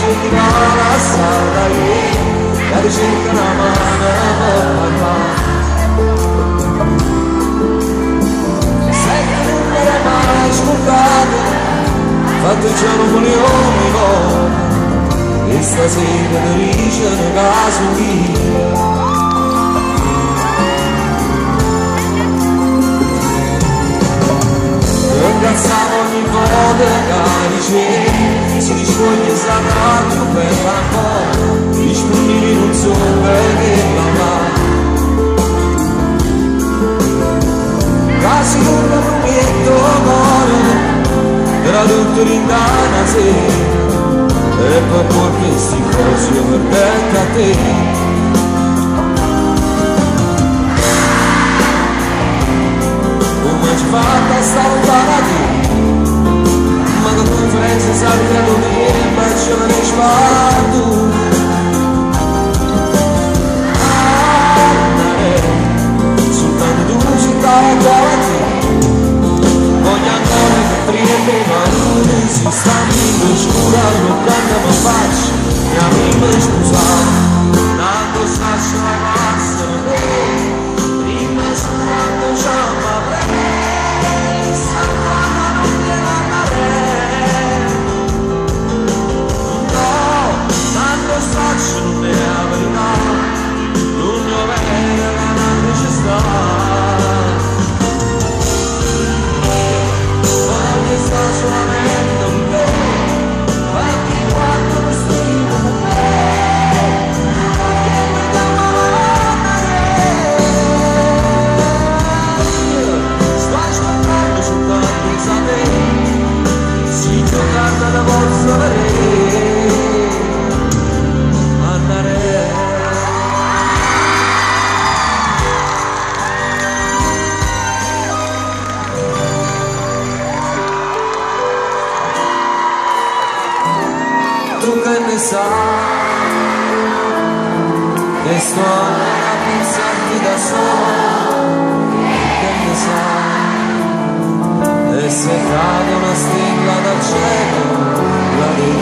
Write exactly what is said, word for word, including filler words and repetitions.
ti va la strada la ricerca una mano papà sai che non mi hai mai ascoltato fatto il giorno con gli uomini e stasera mi dice un caso mio ringraziamo ogni volta che si riscoglie sarà più bella ancora gli spuntini non sono che mamma quasi con un rubietto amore era tutto rindana sera e poi por questi cosi io perdetto a te come ci fatta sta lontana di ma che conferenza salve a me il bacio me ne sguardo andare soltanto tu città e guardi voglio ancora che prima ma non si sta in scura non canta ma faccio mi amico scusate tanto stascio ragazzo prima soltanto c'è non è la verità l'unico bene la necessità voglio stare solamente con te fatti quanto lo stimo con me che mi dà sto ascoltando soltanto di sapere si giocata da vostra vedere tu che ne sai che sto a pensarti da solo che ne sai e se cade una stella dal cielo la devi